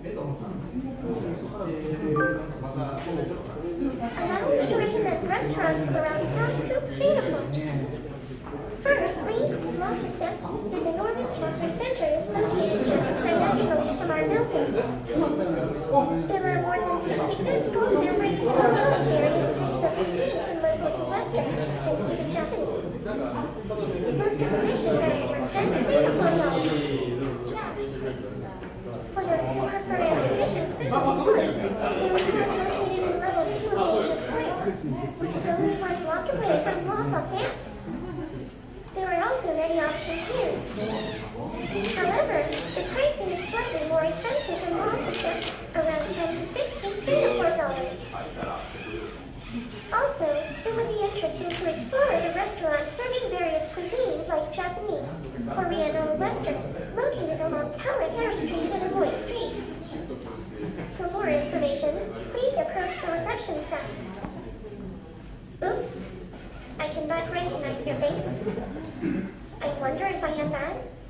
Allow me to recommend restaurants around Crosscoop Singapore. Firstly, Lockstep is an enormous shopping center located just diagonally from our buildings. There are more than 60 food stalls there where you can try various types of cuisine from local to western, and even Japanese. Most delicious are over 10 Singapore dollars. For those who prefer air conditioned food, there is one located in level 2 of Asia Square, which is only 1 block away from Lockstep. There are also many options here. However, the pricing is slightly more expensive than Lockstep, around 10 to 15 Singapore dollars. Also, it would be interesting to explore the restaurants serving various cuisines like Japanese, Korean, or Westerns, located along Tower Hare Street and Amoy Street. For more information, please approach the reception staff. Oops, I cannot recognize your face. I wonder if I am bad.